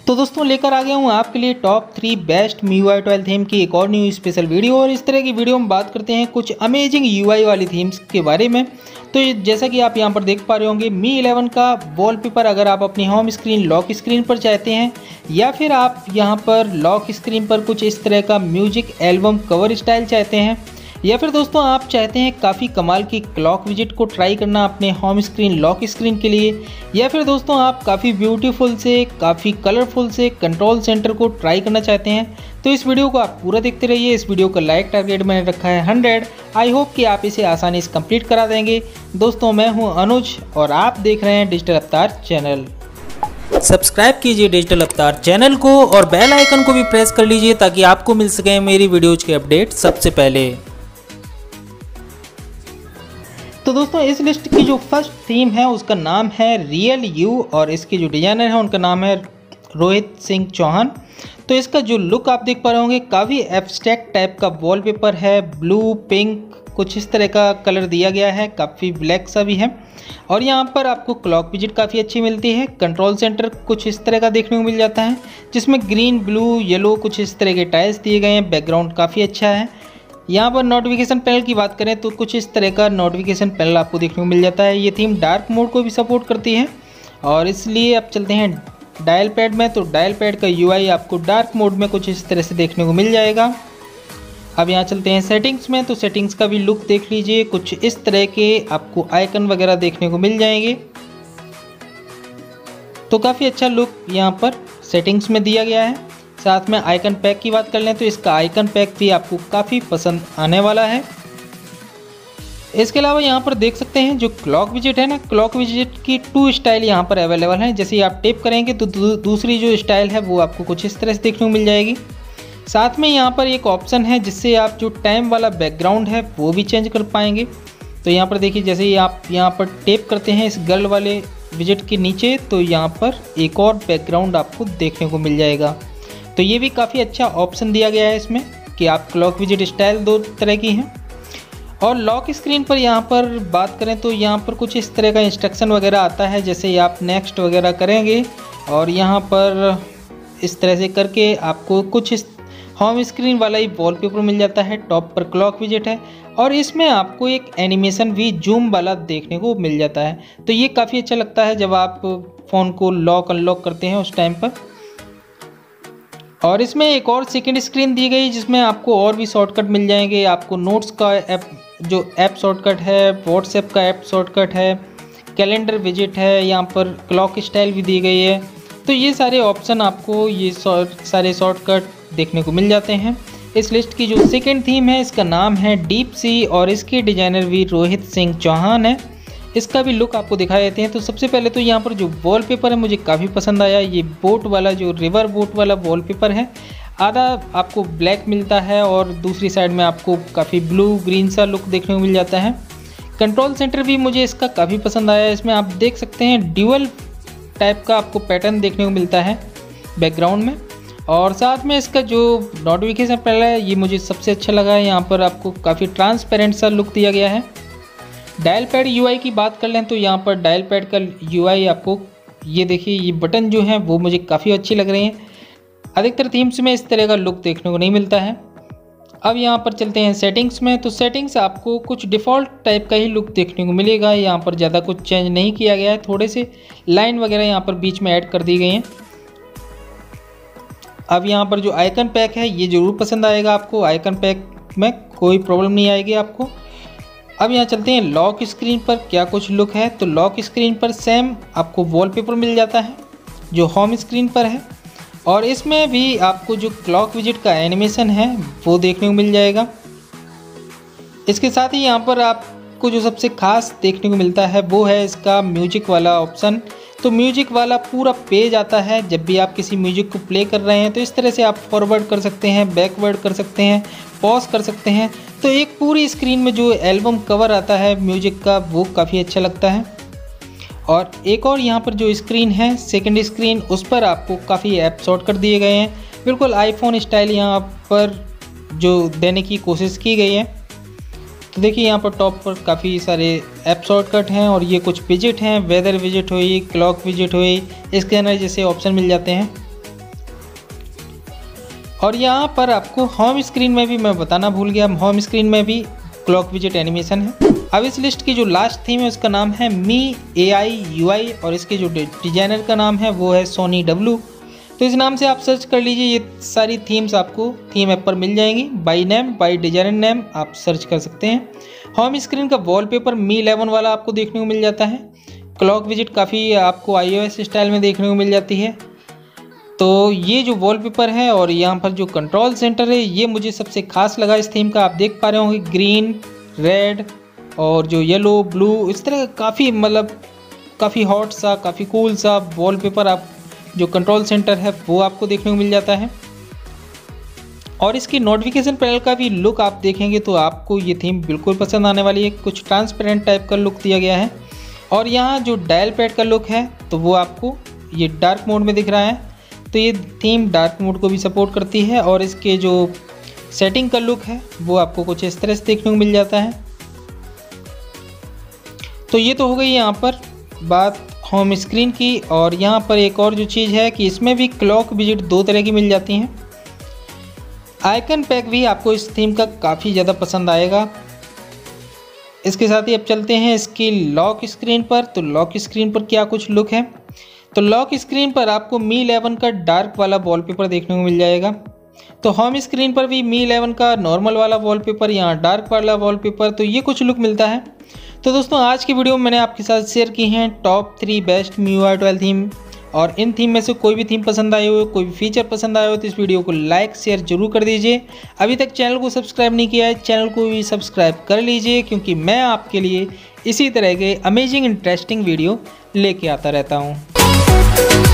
तो दोस्तों लेकर आ गया हूँ आपके लिए टॉप 3 बेस्ट MIUI 12 थीम की एक और न्यू स्पेशल वीडियो। और इस तरह की वीडियो में बात करते हैं कुछ अमेजिंग UI वाली थीम्स के बारे में। तो जैसा कि आप यहाँ पर देख पा रहे होंगे Mi 11 का वॉलपेपर अगर आप अपनी होम स्क्रीन लॉक स्क्रीन पर चाहते हैं या फिर आप यहाँ पर लॉक स्क्रीन पर कुछ इस तरह का म्यूजिक एल्बम कवर स्टाइल चाहते हैं या फिर दोस्तों आप चाहते हैं काफ़ी कमाल की क्लॉक विजेट को ट्राई करना अपने होम स्क्रीन लॉक स्क्रीन के लिए या फिर दोस्तों आप काफ़ी ब्यूटीफुल से काफ़ी कलरफुल से कंट्रोल सेंटर को ट्राई करना चाहते हैं तो इस वीडियो को आप पूरा देखते रहिए। इस वीडियो का लाइक टारगेट मैंने रखा है 100। आई होप कि आप इसे आसानी से कंप्लीट करा देंगे। दोस्तों मैं हूँ अनुज और आप देख रहे हैं डिजिटल अवतार चैनल। सब्सक्राइब कीजिए डिजिटल अवतार चैनल को और बेल आइकन को भी प्रेस कर लीजिए ताकि आपको मिल सके मेरी वीडियोज के अपडेट सबसे पहले। तो दोस्तों इस लिस्ट की जो फर्स्ट थीम है उसका नाम है रियल यू और इसके जो डिज़ाइनर हैं उनका नाम है रोहित सिंह चौहान। तो इसका जो लुक आप देख पा रहे होंगे काफ़ी एब्स्ट्रैक्ट टाइप का वॉलपेपर है, ब्लू पिंक कुछ इस तरह का कलर दिया गया है, काफ़ी ब्लैक सा भी है। और यहाँ पर आपको क्लॉक विजेट काफ़ी अच्छी मिलती है। कंट्रोल सेंटर कुछ इस तरह का देखने को मिल जाता है जिसमें ग्रीन ब्लू येलो कुछ इस तरह के टाइल्स दिए गए हैं। बैकग्राउंड काफ़ी अच्छा है। यहाँ पर नोटिफिकेशन पैनल की बात करें तो कुछ इस तरह का नोटिफिकेशन पैनल आपको देखने को मिल जाता है। ये थीम डार्क मोड को भी सपोर्ट करती है और इसलिए अब चलते हैं डायल पैड में। तो डायल पैड का UI आपको डार्क मोड में कुछ इस तरह से देखने को मिल जाएगा। अब यहाँ चलते हैं सेटिंग्स में। तो सेटिंग्स का भी लुक देख लीजिए, कुछ इस तरह के आपको आइकन वगैरह देखने को मिल जाएंगे। तो काफ़ी अच्छा लुक यहाँ पर सेटिंग्स में दिया गया है। साथ में आइकन पैक की बात कर लें तो इसका आइकन पैक भी आपको काफ़ी पसंद आने वाला है। इसके अलावा यहाँ पर देख सकते हैं जो क्लॉक विजेट है ना, क्लॉक विजेट की 2 स्टाइल यहाँ पर अवेलेबल हैं। जैसे ही आप टेप करेंगे तो दूसरी जो स्टाइल है वो आपको कुछ इस तरह से देखने को मिल जाएगी। साथ में यहाँ पर एक ऑप्शन है जिससे आप जो टाइम वाला बैकग्राउंड है वो भी चेंज कर पाएंगे। तो यहाँ पर देखिए जैसे ही आप यहाँ पर टेप करते हैं इस गर्ल वाले विजेट के नीचे तो यहाँ पर एक और बैकग्राउंड आपको देखने को मिल जाएगा। तो ये भी काफ़ी अच्छा ऑप्शन दिया गया है इसमें कि आप क्लॉक विजेट स्टाइल 2 तरह की हैं। और लॉक स्क्रीन पर यहाँ पर बात करें तो यहाँ पर कुछ इस तरह का इंस्ट्रक्शन वगैरह आता है। जैसे ही आप नेक्स्ट वगैरह करेंगे और यहाँ पर इस तरह से करके आपको कुछ इस होम स्क्रीन वाला ही वॉलपेपर मिल जाता है। टॉप पर क्लॉक विजेट है और इसमें आपको एक एनिमेशन भी जूम वाला देखने को मिल जाता है। तो ये काफ़ी अच्छा लगता है जब आप फ़ोन को लॉक अनलॉक करते हैं उस टाइम पर। और इसमें एक और सेकंड स्क्रीन दी गई जिसमें आपको और भी शॉर्टकट मिल जाएंगे। आपको नोट्स का ऐप शॉर्टकट है, व्हाट्सएप का ऐप शॉर्टकट है, कैलेंडर विजेट है, यहाँ पर क्लॉक स्टाइल भी दी गई है। तो ये सारे ऑप्शन आपको ये सारे शॉर्टकट देखने को मिल जाते हैं। इस लिस्ट की जो सेकेंड थीम है इसका नाम है डीप सी और इसके डिज़ाइनर भी रोहित सिंह चौहान है। इसका भी लुक आपको दिखा देते हैं। तो सबसे पहले तो यहाँ पर जो वॉलपेपर है मुझे काफ़ी पसंद आया। ये बोट वाला जो रिवर बोट वाला वॉलपेपर है, आधा आपको ब्लैक मिलता है और दूसरी साइड में आपको काफ़ी ब्लू ग्रीन सा लुक देखने को मिल जाता है। कंट्रोल सेंटर भी मुझे इसका काफ़ी पसंद आया। इसमें आप देख सकते हैं ड्यूअल टाइप का आपको पैटर्न देखने को मिलता है बैकग्राउंड में। और साथ में इसका जो नोटिफिकेशन पैनल है ये मुझे सबसे अच्छा लगा है। यहाँ पर आपको काफ़ी ट्रांसपेरेंट सा लुक दिया गया है। डायल पैड UI की बात कर लें तो यहाँ पर डायल पैड का UI आपको ये देखिए ये बटन जो हैं वो मुझे काफ़ी अच्छी लग रही हैं। अधिकतर थीम्स में इस तरह का लुक देखने को नहीं मिलता है। अब यहाँ पर चलते हैं सेटिंग्स में। तो सेटिंग्स आपको कुछ डिफ़ॉल्ट टाइप का ही लुक देखने को मिलेगा। यहाँ पर ज़्यादा कुछ चेंज नहीं किया गया है। थोड़े से लाइन वगैरह यहाँ पर बीच में ऐड कर दी गई हैं। अब यहाँ पर जो आइकन पैक है ये ज़रूर पसंद आएगा आपको। आइकन पैक में कोई प्रॉब्लम नहीं आएगी आपको। अब यहाँ चलते हैं लॉक स्क्रीन पर क्या कुछ लुक है। तो लॉक स्क्रीन पर सेम आपको वॉलपेपर मिल जाता है जो होम स्क्रीन पर है और इसमें भी आपको जो क्लॉक विजेट का एनिमेशन है वो देखने को मिल जाएगा। इसके साथ ही यहाँ पर आपको जो सबसे खास देखने को मिलता है वो है इसका म्यूजिक वाला ऑप्शन। तो म्यूजिक वाला पूरा पेज आता है। जब भी आप किसी म्यूजिक को प्ले कर रहे हैं तो इस तरह से आप फॉरवर्ड कर सकते हैं, बैकवर्ड कर सकते हैं, पॉज कर सकते हैं। तो एक पूरी स्क्रीन में जो एल्बम कवर आता है म्यूजिक का वो काफ़ी अच्छा लगता है। और एक और यहाँ पर जो स्क्रीन है सेकंड स्क्रीन उस पर आपको काफ़ी ऐप शॉर्टकट दिए गए हैं। बिल्कुल आईफोन स्टाइल यहाँ पर जो देने की कोशिश की गई है। तो देखिए यहाँ पर टॉप पर काफ़ी सारे ऐप शॉर्टकट हैं और ये कुछ विजेट हैं। वेदर विजेट हुई, क्लॉक विजेट हुई, स्कैनर जैसे ऑप्शन मिल जाते हैं। और यहाँ पर आपको होम स्क्रीन में भी मैं बताना भूल गया, होम स्क्रीन में भी क्लॉक विजेट एनिमेशन है। अब इस लिस्ट की जो लास्ट थीम है उसका नाम है मी AI UI और इसके जो डिजाइनर का नाम है वो है सोनी W। तो इस नाम से आप सर्च कर लीजिए, ये सारी थीम्स आपको थीम ऐप पर मिल जाएंगी। By name, by designer name आप सर्च कर सकते हैं। होम स्क्रीन का वॉलपेपर मी 11 वाला आपको देखने को मिल जाता है। क्लॉक विजेट काफ़ी आपको iOS स्टाइल में देखने को मिल जाती है। तो ये जो वॉलपेपर है और यहाँ पर जो कंट्रोल सेंटर है ये मुझे सबसे खास लगा इस थीम का। आप देख पा रहे होंगे ग्रीन, रेड और जो येलो, ब्लू, इस तरह काफ़ी काफ़ी हॉट सा, काफ़ी कूल सा वॉलपेपर आप जो कंट्रोल सेंटर है वो आपको देखने को मिल जाता है। और इसकी नोटिफिकेशन पैनल का भी लुक आप देखेंगे तो आपको ये थीम बिल्कुल पसंद आने वाली है। कुछ ट्रांसपेरेंट टाइप का लुक दिया गया है। और यहाँ जो डायल पैड का लुक है तो वो आपको ये डार्क मोड में दिख रहा है। तो ये थीम डार्क मोड को भी सपोर्ट करती है। और इसके जो सेटिंग का लुक है वो आपको कुछ इस तरह से देखने को मिल जाता है। तो ये तो हो गई यहाँ पर बात होम स्क्रीन की। और यहाँ पर एक और जो चीज़ है कि इसमें भी क्लॉक विजेट 2 तरह की मिल जाती हैं। आइकन पैक भी आपको इस थीम का काफ़ी ज़्यादा पसंद आएगा। इसके साथ ही अब चलते हैं इसकी लॉक स्क्रीन पर। तो लॉक स्क्रीन पर क्या कुछ लुक है, तो लॉक स्क्रीन पर आपको मी 11 का डार्क वाला वॉलपेपर देखने को मिल जाएगा। तो होम स्क्रीन पर भी मी 11 का नॉर्मल वाला वॉलपेपर, यहाँ डार्क वाला वॉलपेपर, तो ये कुछ लुक मिलता है। तो दोस्तों आज की वीडियो में मैंने आपके साथ शेयर की हैं टॉप 3 बेस्ट MIUI 12 थीम। और इन थीम में से कोई भी थीम पसंद आई हो, कोई भी फीचर पसंद आया हो तो इस वीडियो को लाइक शेयर जरूर कर दीजिए। अभी तक चैनल को सब्सक्राइब नहीं किया है, चैनल को भी सब्सक्राइब कर लीजिए क्योंकि मैं आपके लिए इसी तरह के अमेजिंग इंटरेस्टिंग वीडियो लेके आता रहता हूँ।